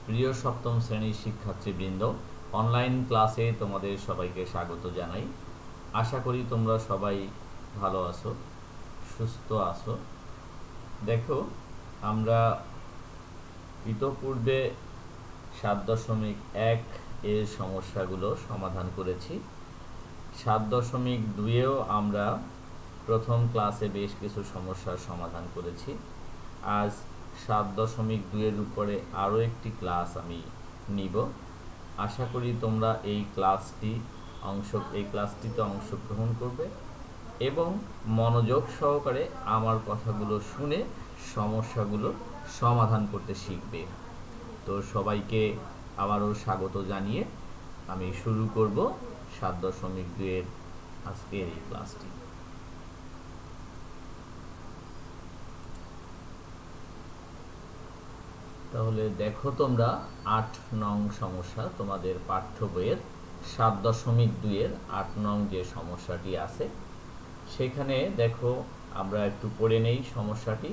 প্রিয় সপ্তম শ্রেণীর শিক্ষার্থীবৃন্দ, অনলাইন ক্লাসে তোমাদের সবাইকে স্বাগত জানাই। আশা করি তোমরা সবাই ভালো আছো, সুস্থ আছো। দেখো, আমরা ইতোপূর্বে 7.1 এর সমস্যাগুলো সমাধান করেছি। 7.2-এও আমরা প্রথম ক্লাসে বেশ কিছু সমস্যার সমাধান করেছি। আজ 7.2-এর উপরে আরও একটি ক্লাস আমি নিব। আশা করি তোমরা এই ক্লাসটিতে অংশগ্রহণ করবে এবং মনোযোগ সহকারে আমার কথাগুলো শুনে সমস্যাগুলো সমাধান করতে শিখবে। তো সবাইকে আবারও স্বাগত জানিয়ে আমি শুরু করব 7.2-এর আজকের এই ক্লাসটি। তাহলে দেখো, তোমরা 8 নং সমস্যা তোমাদের পাঠ্য বইয়ের 7.2-এর 8 নং যে সমস্যাটি আছে সেখানে দেখো, আমরা একটু পড়ে নেই সমস্যাটি।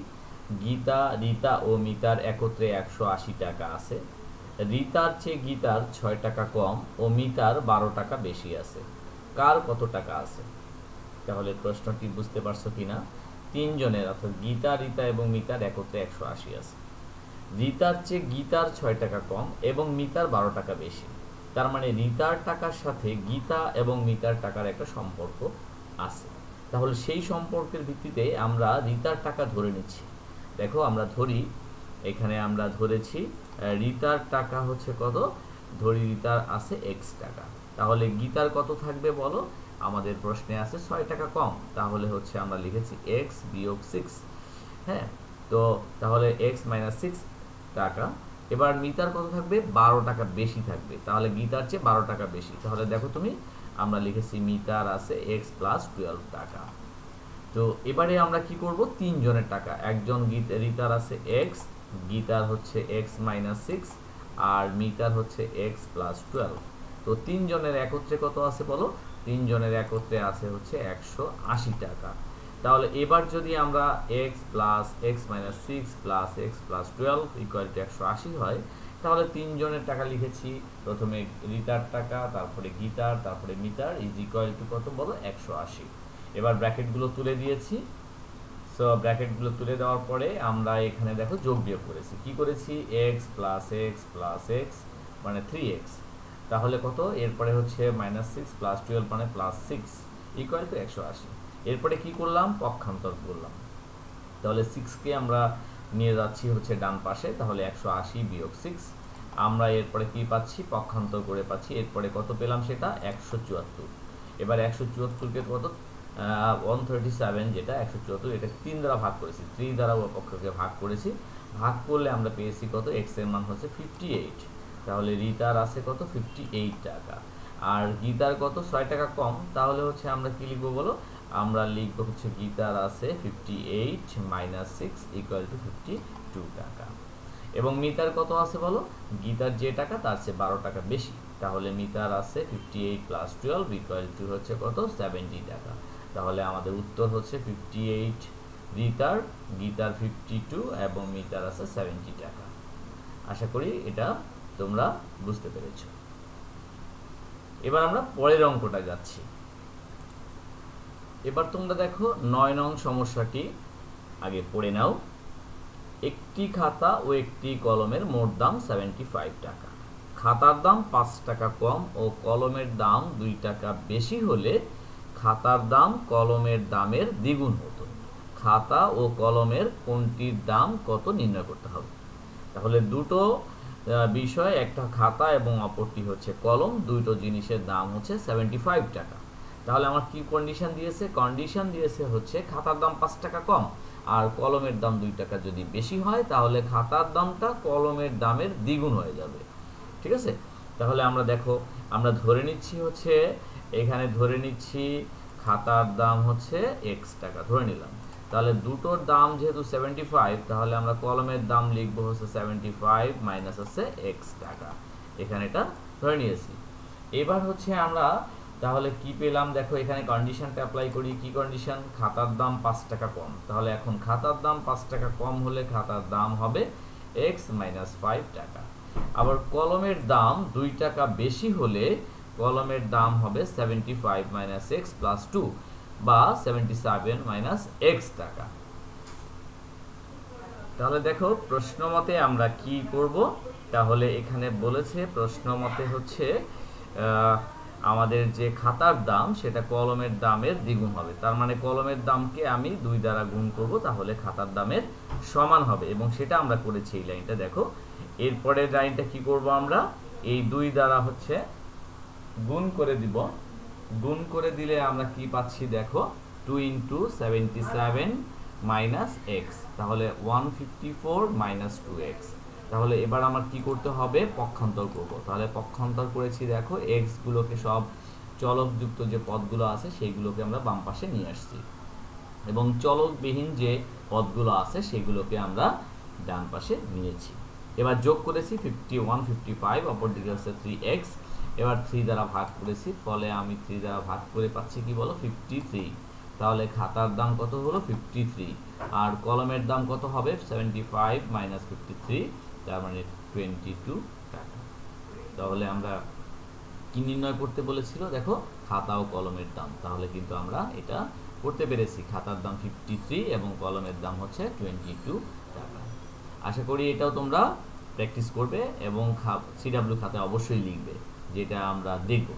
রীতা ও মিতার একত্রে 180 টাকা আছে। রীতার চেয়ে গীতার 6 টাকা কম ও মিতার 12 টাকা বেশি আছে। কার কত টাকা আছে? তাহলে প্রশ্নটি বুঝতে পারছো কিনা? তিনজনের, অর্থাৎ গীতা, রীতা এবং মিতার একত্রে 180 আছে। রীতার চেয়ে গীতার 6 টাকা কম এবং মিতার 12 টাকা বেশি। তার মানে রীতার টাকার সাথে গীতা এবং মিতার টাকার একটা সম্পর্ক আছে। তাহলে সেই সম্পর্কের ভিত্তিতে আমরা রীতার টাকা ধরে নিচ্ছি। দেখো, আমরা ধরি, এখানে আমরা ধরেছি রীতার টাকা হচ্ছে কত? ধরি রীতার আছে x টাকা। তাহলে গীতার কত থাকবে বলো? আমাদের প্রশ্নে আছে 6 টাকা কম, তাহলে হচ্ছে আমরা লিখেছি x বিয়োগ 6। হ্যাঁ, তো তাহলে x - 6 টাকা। এবার মিতার কত থাকবে? 12 টাকা বেশি থাকবে, তাহলে গীতার চেয়ে 12 টাকা বেশি। তাহলে দেখো তুমি, আমরা লিখেছি মিতার আছে x + 12 টাকা। তো এবারে আমরা কি করব? তিনজনের টাকা। একজন রীতার আছে x, গীতার হচ্ছে x - 6 আর মিতার হচ্ছে x + 12। তো তিনজনের একত্রে কত আছে বলো? তিনজনের একত্রে আছে হচ্ছে 180 টাকা। তাহলে এবার যদি আমরা x + x - 6 + x + 12 = 180 হয়, তাহলে তিনজনের টাকা লিখেছি। প্রথমে রীতার টাকা, তারপরে গীতার, তারপরে মিতার = কত বলো? 180। এবার ব্র্যাকেটগুলো তুলে দিয়েছি। সো ব্র্যাকেটগুলো তুলে দেওয়ার পরে আমরা এখানে দেখো যোগ বিয়োগ করেছি। কি করেছি? x + x + x মানে 3x। তাহলে কত? এরপরে হচ্ছে -6 + 12 মানে +6 = 180। এরপরে কি করলাম? পক্ষান্তর করলাম। তাহলে 6 কে আমরা নিয়ে যাচ্ছি হচ্ছে ডান পাশে, তাহলে 180 বিয়োগ 6। আমরা এরপরে কি পাচ্ছি? পক্ষান্তর করে পাচ্ছি। এরপরে কত পেলাম? সেটা 174। এবার 174 কে কত? 137, যেটা 174, এটা 3 দ্বারা ভাগ করেছি। 3 দ্বারা পক্ষকে ভাগ করেছি। ভাগ করলে আমরা পেয়েছি কত? x এর মান হচ্ছে 58। তাহলে রীতার আছে কত? 58 টাকা। আর গীতার কত? 6 টাকা কম। তাহলে হচ্ছে আমরা কি লিখবো বলো? আমরা লিখবো হচ্ছে গীতার আছে 58 - 6 = 52 টাকা। এবং মিতার কত আছে বলো? গীতার যে টাকা তার চেয়ে 12 টাকা বেশি। তাহলে মিতার আছে 58 + 12 হচ্ছে কত? 70 টাকা। তাহলে আমাদের উত্তর হচ্ছে 58 রীতার, গীতার 52 এবং মিতার আছে 70 টাকা। আশা করি এটা তোমরা বুঝতে পেরেছ। এবার আমরা পরের অঙ্কটা যাচ্ছি। এবার তোমরা দেখো 9 নং সমস্যাটি আগে পড়ে নাও। একটি খাতা ও একটি কলমের মোট দাম 75 টাকা। খাতার দাম 5 টাকা কম ও কলমের দাম 2 টাকা বেশি হলে খাতার দাম কলমের দামের দ্বিগুণ হতো। খাতা ও কলমের কোনটির দাম কত নির্ণয় করতে হবে? তাহলে দুটো বিষয়, একটা খাতা এবং অপরটি হচ্ছে কলম, দুটো জিনিসের দাম হচ্ছে 75 টাকা। তাহলে আমার কি কন্ডিশন দিয়েছে? কন্ডিশন দিয়েছে হচ্ছে খাতার দাম 5 টাকা কম আর কলমের দাম 2 টাকা যদি বেশি হয়, তাহলে খাতার দামটা কলমের দামের দ্বিগুণ হয়ে যাবে। ঠিক আছে? তাহলে আমরা দেখো, আমরা ধরে নিচ্ছি হচ্ছে, এখানে ধরে নিচ্ছি খাতার দাম হচ্ছে x টাকা ধরে নিলাম। তাহলে দুটোর দাম যেহেতু 75, তাহলে আমরা কলমের দাম লিখবো হচ্ছে 75 মাইনাস হচ্ছে x টাকা। এখানে এটা ধরে নিয়েছি। এবার হচ্ছে আমরা তাহলে কি পেলাম? দেখো, এখানে কন্ডিশনটা অ্যাপ্লাই করি। কি কন্ডিশন? খাতার দাম 5 টাকা কম। তাহলে এখন খাতার দাম 5 টাকা কম হলে খাতার দাম হবে x - 5 টাকা। আবার কলমের দাম 2 টাকা বেশি হলে কলমের দাম হবে 75 মাইনাস এক্স প্লাস 2 বা 77 মাইনাস এক্স টাকা। তাহলে দেখো প্রশ্ন মতে আমরা কি করব, তাহলে এখানে বলেছে প্রশ্ন মতে হচ্ছে আমাদের যে খাতার দাম সেটা কলমের দামের দ্বিগুণ হবে, তার মানে কলমের দামকে আমি 2 দ্বারা গুণ করব, তাহলে খাতার দামের সমান হবে, এবং সেটা আমরা করেছি এই লাইনটা। দেখো এরপরের লাইনটা কি করব, আমরা এই 2 দ্বারা হচ্ছে গুণ করে দিব, গুণ করে দিলে আমরা কি পাচ্ছি দেখো 2 ইন্টু 77 মাইনাস এক্স, তাহলে 154 মাইনাস 2x। তাহলে এবার আমার কি করতে হবে, পক্ষান্তর করব। তাহলে পক্ষান্তর করেছি, দেখো এক্স গুলোকে সব চলকযুক্ত যে পদগুলো আছে সেইগুলোকে আমরা বাম পাশে নিয়ে আসছি, এবং চলকবিহীন যে পদগুলো আছে সেগুলোকে আমরা ডান পাশে নিয়েছি। এবার যোগ করেছি 155, অপরদিকে হচ্ছে 3x। এবার 3 দ্বারা ভাগ করেছি, ফলে আমি 3 দ্বারা ভাগ করে পাচ্ছি কি বলো 53। তাহলে খাতার দাম কত হলো 53, আর কলমের দাম কত হবে 75 মাইনাস 53, তার মানে 22 টাকা। তাহলে আমরা কি নির্ণয় করতে বলেছিল, দেখো খাতা ও কলমের দাম, তাহলে কিন্তু আমরা এটা করতে পেরেছি। খাতার দাম 53 এবং কলমের দাম হচ্ছে 22 টাকা। আশা করি এটাও তোমরা প্র্যাকটিস করবে এবং সিডব্লিউ খাতায় অবশ্যই লিখবে, যেটা আমরা দেখব।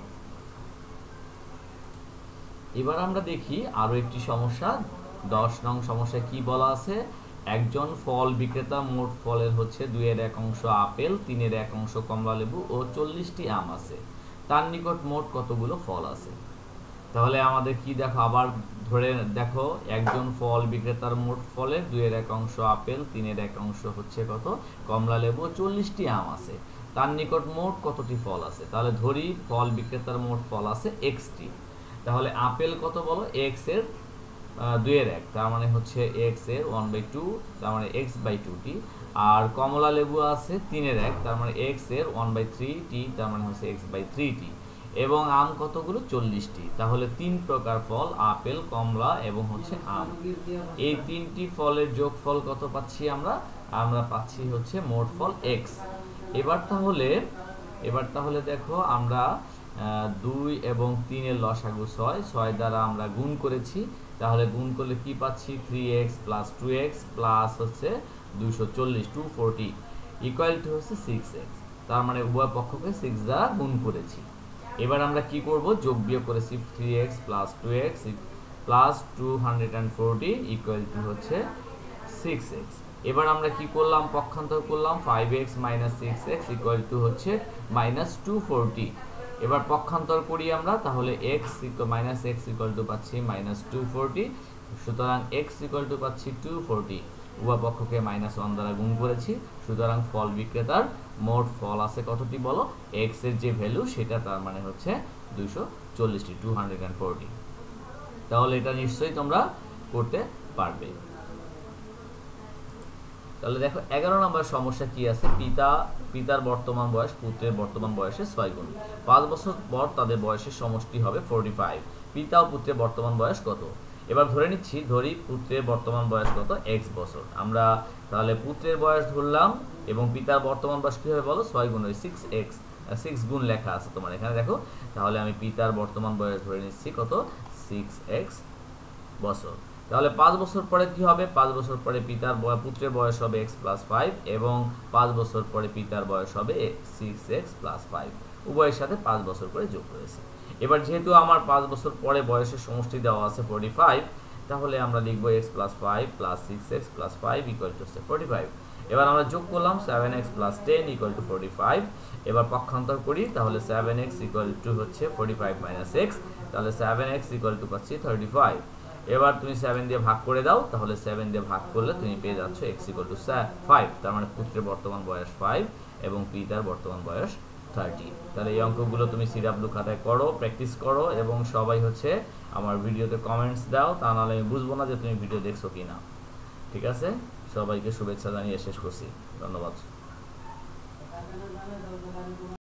এবার আমরা দেখি আরো একটি সমস্যা, 10 নং সমস্যায় কি বলা আছে, একজন ফল বিক্রেতা মোট ফলের হচ্ছে 2/1 অংশ আপেল, 3/1 অংশ কমলালেবু ও 40টি আম আছে, তার নিকট মোট কতগুলো ফল আছে। তাহলে আমাদের কি দেখো, আবার ধরে দেখো একজন ফল বিক্রেতার মোট ফলের 2/1 অংশ আপেল, 3/1 অংশ হচ্ছে কত কমলালেবু, 40টি আম আছে, তার নিকট মোট কতটি ফল আছে। তাহলে ধরি ফল বিক্রেতার মোট ফল আছে x টি, তাহলে আপেল কত বলো x এর 2/1, তার মানে হচ্ছে x এর 1/2, তার মানে x/2টি, আর কমলা লেবু আছে 3/1, তার মানে x এর 1/3টি, তার মানে হচ্ছে x/3টি, এবং আম কতগুলো 40টি। তাহলে 3 প্রকার ফল, আপেল, কমলা এবং হচ্ছে আম, এই 3টি ফলের যোগফল কত পাচ্ছি আমরা পাচ্ছি হচ্ছে মোট ফল x। এবার তাহলে দেখো আমরা 2 এবং 3 এর লসাগু 6 দ্বারা আমরা গুণ করেছি, তাহলে গুণ করলে কি পাচ্ছি 3x প্লাস 2x প্লাস হচ্ছে 240 ইকুয়াল টু হচ্ছে 6x, তার মানে উভয় পক্ষকে 6 দ্বারা গুণ করেছি। এবার আমরা কি করব, যোগ বিয়োগ করেছি 3x plus 2x plus 240 equal to হচ্ছে 6x। এবার আমরা কি করলাম, পক্ষান্তর করলাম, 5x minus 6x equal to হচ্ছে মাইনাস 240। এবার পক্ষান্তর করি আমরা, তাহলে x minus x equal to পাচ্ছি মাইনাস 240, সুতরাং x ইকুয়াল টু পাচ্ছি 240, উভয় পক্ষকে -1 দ্বারা গুণ করেছি, সুতরাং ফল বিক্রেতার মোট ফল আছে কতটি বলো, x এর যে ভ্যালু সেটা, তার মানে হচ্ছে 240টি, 240। তাহলে এটা নিশ্চয়ই তোমরা করতে পারবে। তাহলে দেখো 11 নম্বর সমস্যা কি আছে, পিতার বর্তমান বয়স পুত্রের বর্তমান বয়সের 6 গুণ, 5 বছর পর তাদের বয়সের সমষ্টি হবে 45, পিতা ও পুত্রের বর্তমান বয়স কত। এবার ধরি পুত্রের বর্তমান বয়স কত x বছর, আমরা তাহলে পুত্রের বয়স ধরলাম এবং পিতার বর্তমান বয়স কি হবে বলো 6 গুণ, 6x, 6 গুণ লেখা আছে তোমার এখানে দেখো, তাহলে আমি পিতার বর্তমান বয়স ধরে নিচ্ছি কত 6x বছর। তাহলে 5 বছর পরে কি হবে, 5 বছর পরে পুত্রের বয়স হবে x প্লাস 5 এবং 5 বছর পরে পিতার বয়স হবে 6x প্লাস 5, উভয়ের সাথে 5 বছর করে যোগ করেছি। এবার যেহেতু আমার 5 বছর পরে বয়সের সমষ্টি দেওয়া আছে 45, তাহলে আমরা লিখব x plus 5 plus 6x plus 5 equal to 45। এবার আমরা যোগ করলাম 7x প্লাস 10 ইকুয়াল টু 45। এবার পক্ষান্তর করি, তাহলে 7x ইকুয়াল টু হচ্ছে 45 মাইনাস x, তাহলে 7x ইকুয়াল টু পাচ্ছি 35। এবার তুমি 7 দিয়ে ভাগ করে দাও, তাহলে 7 দিয়ে ভাগ করলে তুমি পেয়ে যাচ্ছ x ইকুয়াল টু 5, তার মানে পুত্রের বর্তমান বয়স 5 এবং পিতার বর্তমান বয়স 30। তাহলে এই অঙ্কগুলো তুমি সিডব্লিউ খাতায় করো, প্র্যাকটিস করো এবং সবাই হচ্ছে আমার ভিডিওতে কমেন্টস দাও, তা নাহলে আমি বুঝবো না যে তুমি ভিডিও দেখছো কিনা। ঠিক আছে, সবাইকে শুভেচ্ছা জানিয়ে শেষ করছি, ধন্যবাদ।